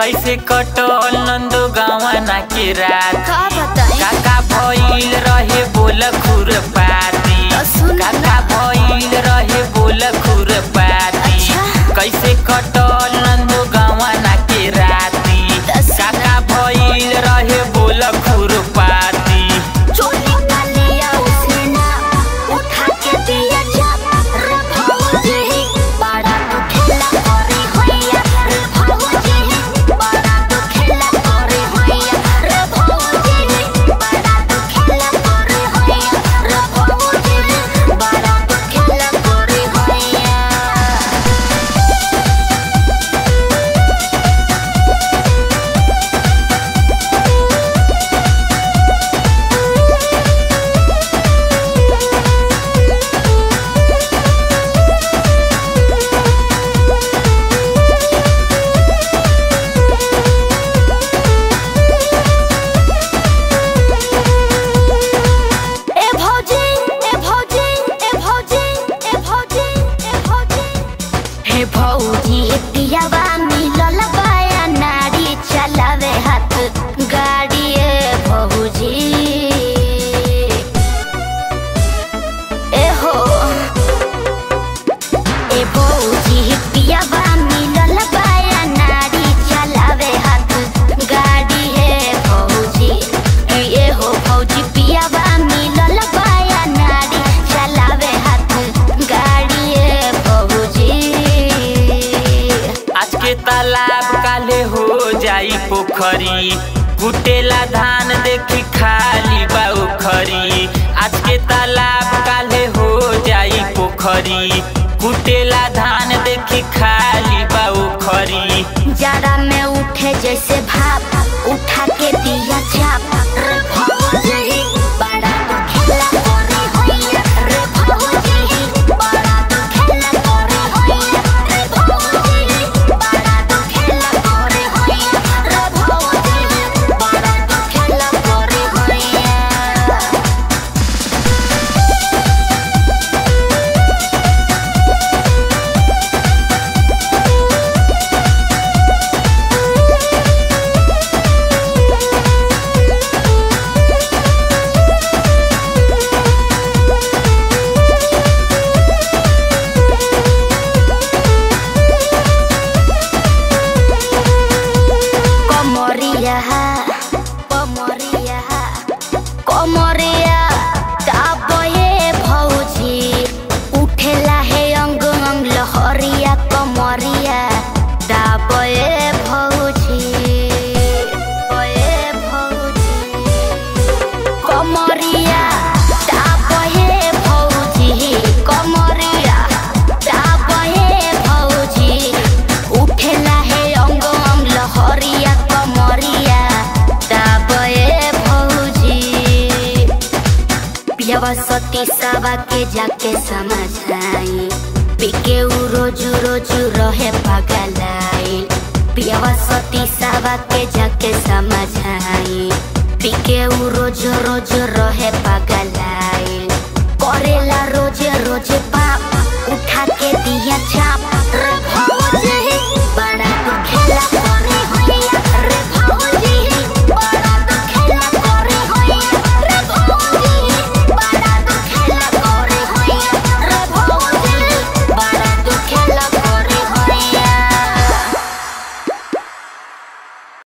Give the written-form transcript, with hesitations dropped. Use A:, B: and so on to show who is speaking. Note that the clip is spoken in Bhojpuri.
A: कैसे कटल नंदो गावना के रात
B: का बताई
A: काका भइल रहे बोल खुरपाती काका भइल रहे बोल खुरपाती कैसे कटल नंदो गावना के राती काका भइल रहे बोल खुरपाती
B: चोली का लिया उसने ना उठा के दिया जब रे भौजी बड़ा तो खेला करे होया रे भौजी बड़ा तो खेला करे होया रे भौजी बड़ा तो खेला करे होया रे भौजी बड़ा तो खेला करे होया। भौजी पियावा मिलल बाया नारी चलावे हाथ गाड़ी भौजी ए हो ए भौजी पियावा मिलल बाया नारी चलावे हाथ गाड़ी है भौजी ए हो भौजी पियावा मिलल बाया नारी चलावे हाथ गाड़ी है भौजी।
A: आज के तालाब काले हो जाई पोखरी कुटेला धान देखी खाली बा उखरी आज के तालाब काले हो जाई पोखरी कुटेला धान देखी खाली बा उखरी
B: जाड़ा में उठे जैसे भाप उठा के दिया चाप रे भौजी बड़ा तो खेला करे होया रे भौजी बड़ा तो खेला करे होया रे भौजी बड़ा तो खेला करे होया रे भौजी बड़ा तो खेला करे होया। कमरिया काबे भौजी उठेला है अंग अंग लहरिया कमरिया दाबे भौजी कमरिया दाबे भौजी कमरिया दाबे भौजी उठेला है अंग अंग लहरिया कमरिया सती सवा के जाके समझाई पिके रोज रोज रहे पगलाई पियावा सती सवा के जाके समझाई पिके रोज रोज रहे पगलाई करेला रोज रोज